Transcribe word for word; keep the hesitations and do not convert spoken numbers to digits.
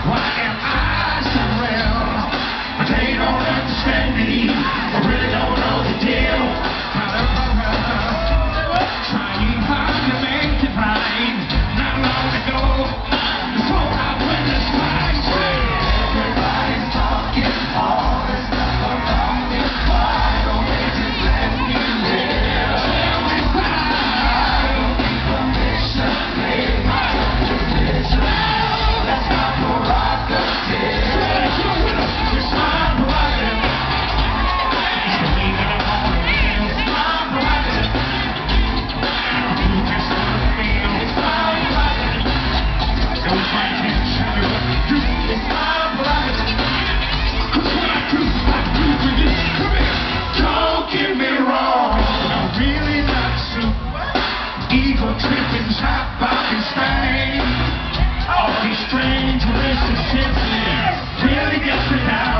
Why am I so real? But they don't understand me. I really don't know the deal. Trying hard to make it right. Not long ago, before I went to strike. Everybody's talking all this stuff about me. Why don't they just let me live? Tell me why. Don't need permission. Make my own decision. That's not prerogative. It's my prerogative. It's the way that I want to feel. It's my prerogative. You just want to feel. It's my prerogative. Nobody can tell me what to do. It's my prerogative. 'Cause what I do, I do for you. Come here. Don't get me wrong. I'm really not super. Ego tripping, hot body stain. All these strange relationships really gets me down.